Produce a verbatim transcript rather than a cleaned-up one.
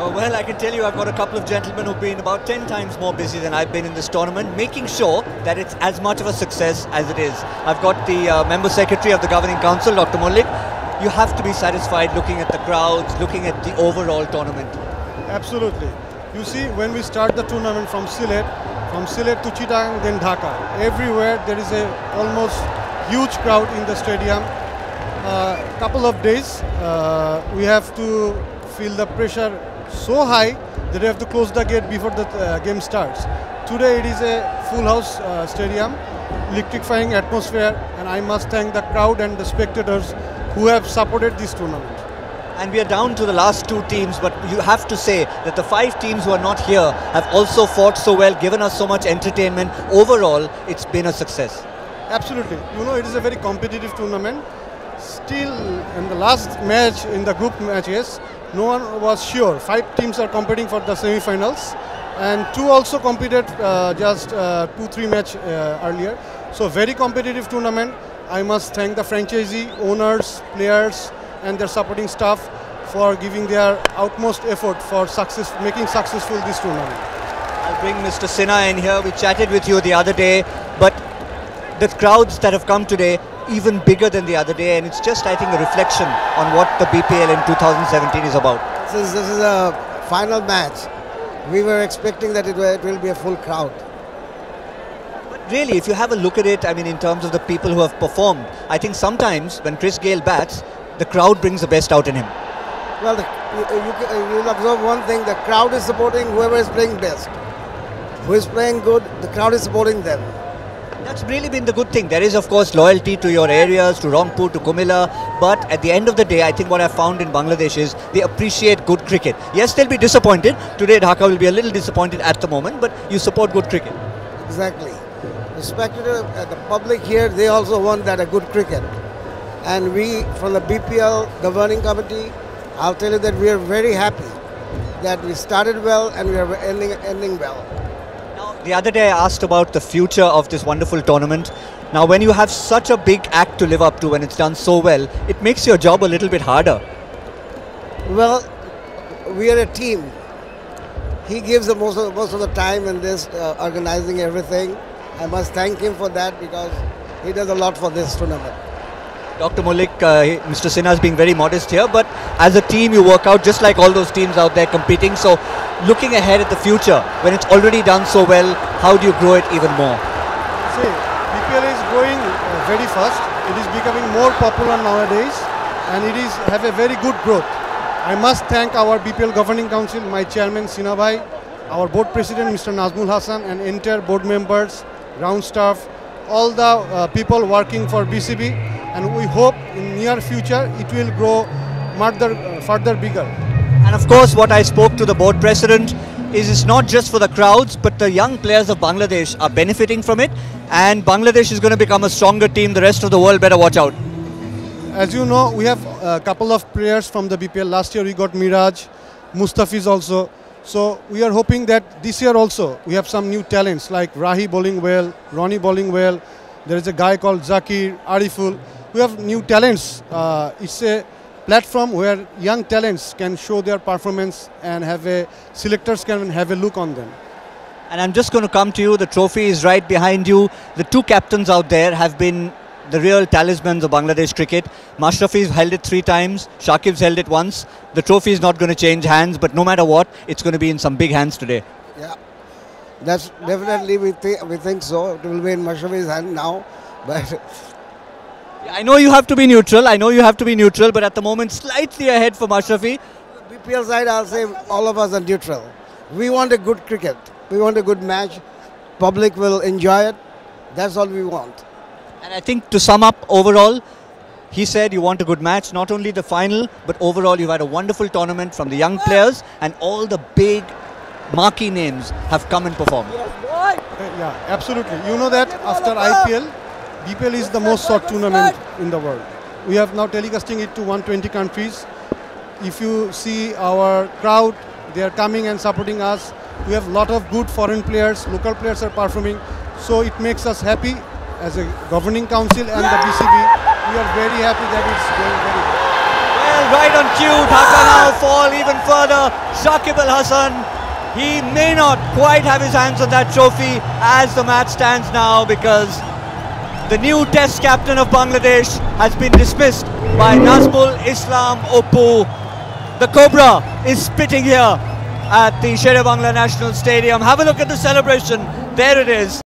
Uh, well, I can tell you I've got a couple of gentlemen who've been about ten times more busy than I've been in this tournament, making sure that it's as much of a success as it is. I've got the uh, Member Secretary of the Governing Council, Doctor Mullik. You have to be satisfied looking at the crowds, looking at the overall tournament. Absolutely. You see, when we start the tournament from Sylhet, from Sylhet to Chittagong, then Dhaka, everywhere there is a almost huge crowd in the stadium. A uh, couple of days, uh, we have to feel the pressure so high that we have to close the gate before the uh, game starts. Today it is a full house uh, stadium, electrifying atmosphere, and I must thank the crowd and the spectators who have supported this tournament. And we are down to the last two teams, but you have to say that the five teams who are not here have also fought so well, given us so much entertainment. Overall, it's been a success. Absolutely. You know, it is a very competitive tournament. Still, in the last match, in the group matches, no one was sure. Five teams are competing for the semi-finals, and two also competed uh, just uh, two, three match uh, earlier. So very competitive tournament. I must thank the franchisee, owners, players, and their supporting staff for giving their utmost effort for success, making successful this tournament. I'll bring Mister Sinha in here. We chatted with you the other day, but the crowds that have come today, even bigger than the other day, and it's just, I think, a reflection on what the B P L in two thousand seventeen is about. Since this is a final match, we were expecting that it will, it will be a full crowd. But really, if you have a look at it, I mean, in terms of the people who have performed, I think sometimes when Chris Gayle bats, the crowd brings the best out in him. Well, the, you, you, you'll observe one thing, the crowd is supporting whoever is playing best. Who is playing good, the crowd is supporting them. That's really been the good thing. There is, of course, loyalty to your areas, to Rangpur, to Kumilla, but at the end of the day, I think what I've found in Bangladesh is they appreciate good cricket. Yes, they'll be disappointed. Today, Dhaka will be a little disappointed at the moment, but you support good cricket. Exactly. The spectator, uh, the public here, they also want that a good cricket. And we, from the B P L governing committee, I'll tell you that we are very happy that we started well and we are ending, ending well. The other day I asked about the future of this wonderful tournament. Now when you have such a big act to live up to and it's done so well, it makes your job a little bit harder. Well, we are a team. He gives the most of, most of the time in this, uh, organizing everything. I must thank him for that because he does a lot for this tournament. Doctor Mullik, uh, Mister Sinha is being very modest here, but as a team you work out just like all those teams out there competing. So looking ahead at the future, when it's already done so well, how do you grow it even more? See, B P L is growing uh, very fast. It is becoming more popular nowadays, and it is have a very good growth. I must thank our B P L Governing Council, my chairman Sinha Bhai, our board president Mister Nazmul Hassan, and entire board members, ground staff, all the uh, people working for B C B. And we hope in near future it will grow further, uh, further bigger. And of course what I spoke to the board president is it's not just for the crowds, but the young players of Bangladesh are benefiting from it, and Bangladesh is going to become a stronger team. The rest of the world better watch out. As you know, we have a couple of players from the B P L. Last year we got Miraj, Mustafiz also. So we are hoping that this year also we have some new talents like Rahi bowling well, Ronnie bowling well. There is a guy called Zakir, Ariful. We have new talents. Uh, it's a platform where young talents can show their performance and have a selectors can have a look on them. And I'm just going to come to you. The trophy is right behind you. The two captains out there have been the real talismans of Bangladesh cricket. Mashrafi's held it three times. Shakib's held it once. The trophy is not going to change hands, but no matter what, it's going to be in some big hands today. Yeah, that's definitely we think we think so. It will be in Mashrafi's hand now, but. I know you have to be neutral. I know you have to be neutral, but at the moment, slightly ahead for Mashrafi. B P L side, I'll say all of us are neutral. We want a good cricket. We want a good match. Public will enjoy it. That's all we want. And I think to sum up overall, he said you want a good match, not only the final, but overall you've had a wonderful tournament from the young players, and all the big marquee names have come and performed. Yeah, absolutely. You know that after I P L, B P L is the most sought tournament in the world. We have now telecasting it to one hundred twenty countries. If you see our crowd, they are coming and supporting us. We have a lot of good foreign players, local players are performing. So it makes us happy as a governing council and the B C B. We are very happy that it's going very well. Well, right on cue, Dhaka now fall even further. Shakib Al Hasan, he may not quite have his hands on that trophy as the match stands now, because the new test captain of Bangladesh has been dismissed by Nazmul Islam Oppu. The Cobra is spitting here at the Sher-e-Bangla National Stadium. Have a look at the celebration. There it is.